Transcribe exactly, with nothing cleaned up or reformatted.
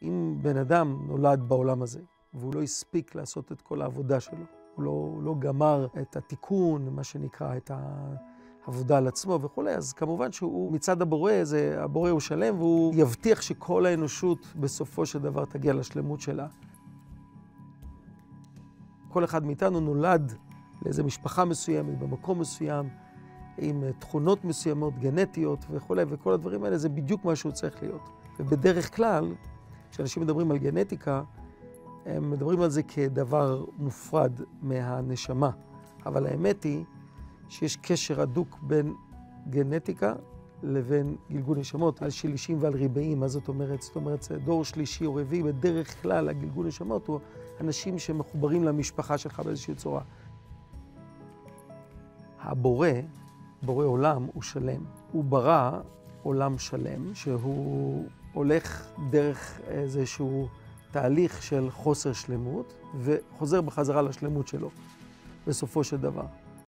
אם בן אדם נולד בעולם הזה, והוא לא הספיק לעשות את כל העבודה שלו, הוא לא, הוא לא גמר את התיקון, מה שנקרא, את העבודה על עצמו וכו', אז כמובן שהוא מצד הבורא, זה, הבורא הוא שלם, והוא יבטיח שכל האנושות בסופו של דבר תגיע לשלמות שלה. כל אחד מאיתנו נולד לאיזו משפחה מסוימת, במקום מסוים, עם תכונות מסוימות, גנטיות וכו', וכל הדברים האלה זה בדיוק מה שהוא צריך להיות. ובדרך כלל, כשאנשים מדברים על גנטיקה, הם מדברים על זה כדבר מופרד מהנשמה. אבל האמת היא שיש קשר הדוק בין גנטיקה לבין גלגול נשמות, על שלישים ועל ריבעים. מה זאת אומרת? זאת אומרת, זה דור שלישי או רביעי, בדרך כלל הגלגול נשמות הוא אנשים שמחוברים למשפחה שלך באיזושהי צורה. הבורא, בורא עולם, הוא שלם. הוא ברא עולם שלם, שהוא הולך דרך איזשהו תהליך של חוסר שלמות, וחוזר בחזרה לשלמות שלו, בסופו של דבר.